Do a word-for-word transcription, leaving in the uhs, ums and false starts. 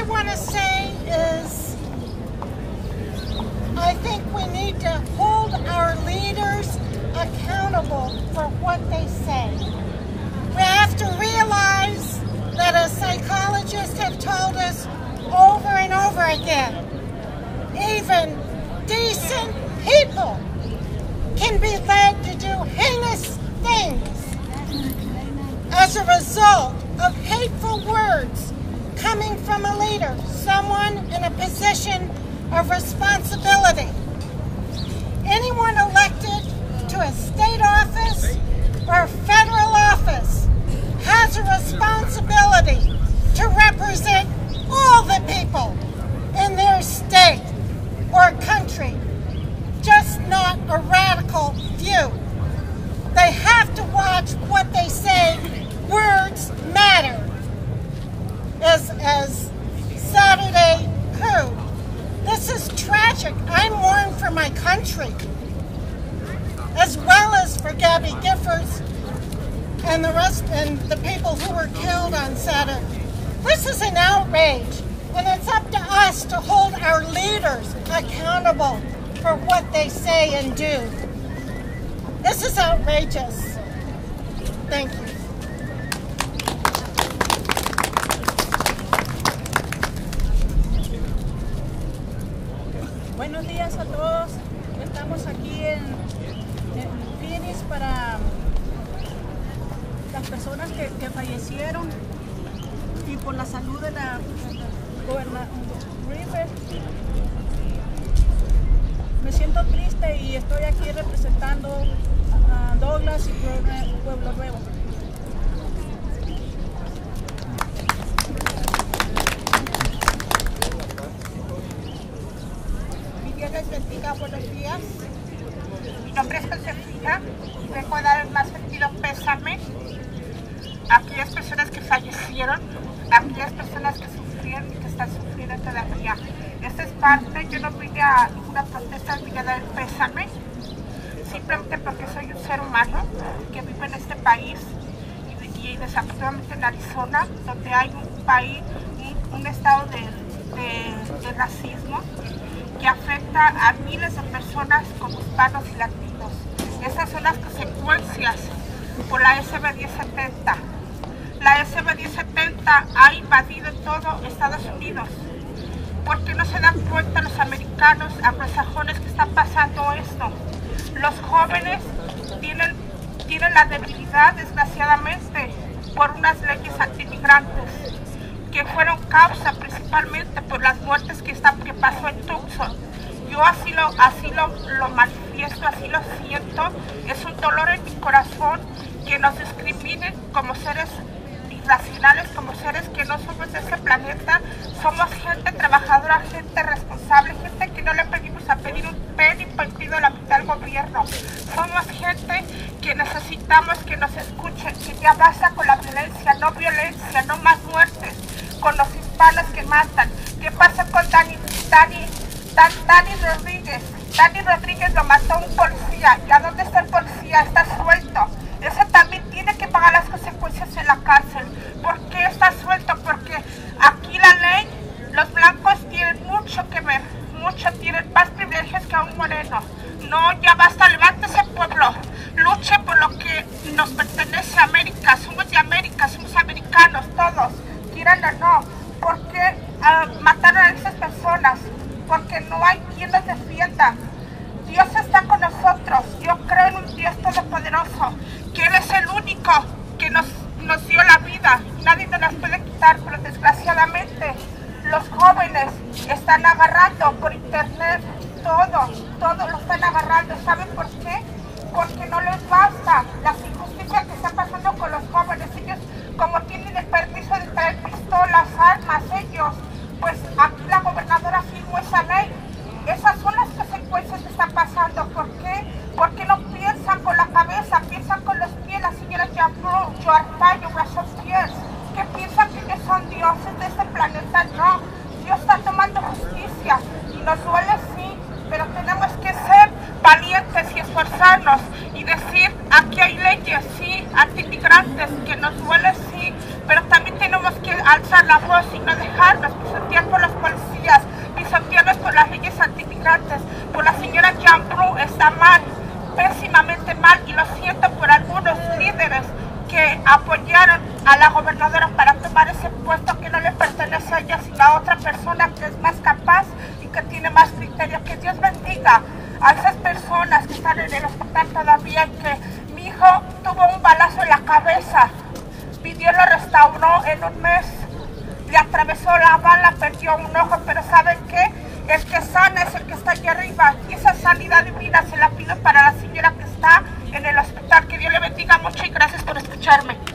I want to say is I think we need to hold our leaders accountable for what they say. We have to realize that, as psychologists have told us over and over again, even decent people can be led to do heinous things as a result of hateful words coming from a leader, someone in a position of responsibility. Anyone elected to a state office or federal office has a responsibility to represent all the people in their state or country, just not a radical few. They have to watch what they say. Words matter. As, as Saturday proved, this is tragic. I mourn for my country, as well as for Gabby Giffords and the rest and the people who were killed on Saturday. This is an outrage, and it's up to us to hold our leaders accountable for what they say and do. This is outrageous. Thank you. Buenos días a todos. Estamos aquí en, en Phoenix para las personas que, que fallecieron y por la salud de la gobernadora River. Me siento triste y estoy aquí representando a Douglas y Pueblo Nuevo. Dios les bendiga, buenos días. Mi nombre es Josefina y vengo a dar el más sentido pésame a aquellas personas que fallecieron, a aquellas personas que sufrieron y que están sufriendo todavía. Esta es parte, yo no vine a ninguna protesta, vine a dar el pésame, simplemente porque soy un ser humano que vive en este país y, y desafortunadamente en Arizona, donde hay un país, un, un estado de, de, de racismo que afecta a miles de personas como hispanos y latinos. Esas son las consecuencias por la S B diez setenta. La S B diez setenta ha invadido todo Estados Unidos. ¿Por qué no se dan cuenta los americanos anglosajones que está pasando esto? Los jóvenes tienen, tienen la debilidad, desgraciadamente, por unas leyes antimigrantes que fueron causa principalmente por las muertes que, está, que pasó en Tucson. Yo así, lo, así lo, lo manifiesto, así lo siento. Es un dolor en mi corazón que nos discriminen como seres irracionales, como seres que no somos de ese planeta. Somos gente trabajadora, gente responsable, gente que no le pedimos a pedir un penny partido a la mitad del gobierno. Somos gente que necesitamos que nos escuchen, que ya basta con la violencia, no violencia, no más muertes, con los hispanos que matan. ¿Qué pasa con Dani, Dani, Dan, Dani Rodríguez? Dani Rodríguez lo mató un policía. ¿Y a dónde está el policía? Está suelto. Ese también tiene que pagar las consecuencias en la cárcel. ¿Por qué está suelto? Porque aquí la ley, los blancos tienen mucho que ver, mucho, tienen más privilegios que a un moreno. No, ya basta, levántese pueblo, luche por lo que nos pertenece a América, somos de América, somos americanos todos, quieran o no. ¿Por qué uh, mataron a esas personas? Porque no hay quien nos defienda. Dios está con nosotros, yo creo en un Dios todopoderoso, que Él es el único que nos, nos dio la vida, nadie nos las puede quitar, pero desgraciadamente los jóvenes están agarrando por internet todo, todo lo están agarrando. ¿Saben por qué? Porque no les basta las injusticias que están pasando con los jóvenes. Ellos, como tienen el permiso de traer pistolas, armas, ellos, pues aquí la gobernadora firmó esa ley. Esas son las consecuencias que están pasando. ¿Por qué? Porque no piensan con la cabeza, piensan con los pies. La señora llamó Joarpayo, Russell Pierce, que piensan que ellos son dioses de este planeta. No, Dios está tomando justicia y nos duele, sí, pero tenemos que ser valientes y esforzarnos y decir, aquí hay leyes, sí, antimigrantes, que nos duele, sí, pero también tenemos que alzar la voz y no dejarnos pisotear la otra persona que es más capaz y que tiene más criterio. Que Dios bendiga a esas personas que están en el hospital todavía, y que mi hijo tuvo un balazo en la cabeza y Dios lo restauró en un mes. Le atravesó la bala, perdió un ojo, pero ¿saben qué? El que sana es el que está allí arriba, y esa sanidad divina se la pido para la señora que está en el hospital. Que Dios le bendiga mucho y gracias por escucharme.